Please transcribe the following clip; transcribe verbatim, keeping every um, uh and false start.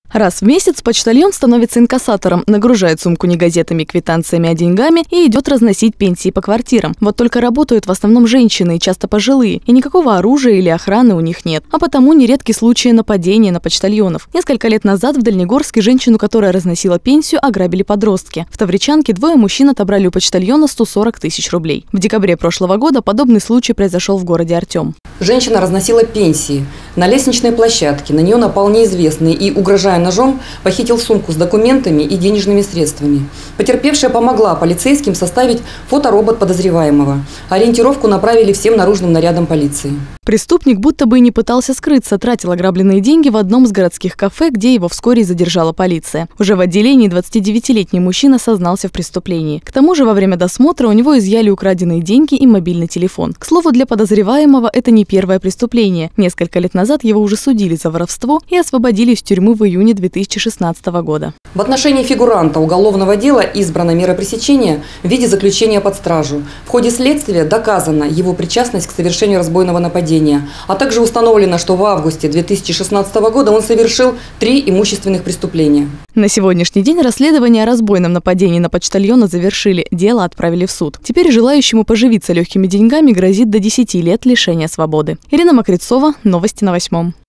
Раз в месяц почтальон становится инкассатором, нагружает сумку не газетами, квитанциями, а деньгами и идет разносить пенсии по квартирам. Вот только работают в основном женщины, часто пожилые, и никакого оружия или охраны у них нет. А потому нередки случаи нападения на почтальонов. Несколько лет назад в Дальнегорске женщину, которая разносила пенсию, ограбили подростки. В Тавричанке двое мужчин отобрали у почтальона сто сорок тысяч рублей. В декабре прошлого года подобный случай произошел в городе Артем. Женщина разносила пенсии. На лестничной площадке на нее напал неизвестный и, угрожая ножом, похитил сумку с документами и денежными средствами. Потерпевшая помогла полицейским составить фоторобот подозреваемого. Ориентировку направили всем наружным нарядам полиции. Преступник будто бы и не пытался скрыться, тратил ограбленные деньги в одном из городских кафе, где его вскоре задержала полиция. Уже в отделении двадцатидевятилетний мужчина сознался в преступлении. К тому же во время досмотра у него изъяли украденные деньги и мобильный телефон. К слову, для подозреваемого это не первое преступление. Несколько лет назад его уже судили за воровство и освободили из тюрьмы в июне две тысячи шестнадцатого года. В отношении фигуранта уголовного дела избрана мера пресечения в виде заключения под стражу. В ходе следствия доказана его причастность к совершению разбойного нападения, а также установлено, что в августе две тысячи шестнадцатого года он совершил три имущественных преступления. На сегодняшний день расследование о разбойном нападении на почтальона завершили, дело отправили в суд. Теперь желающему поживиться легкими деньгами грозит до десяти лет лишения свободы. Ирина Мокрицова, новости на восьмом.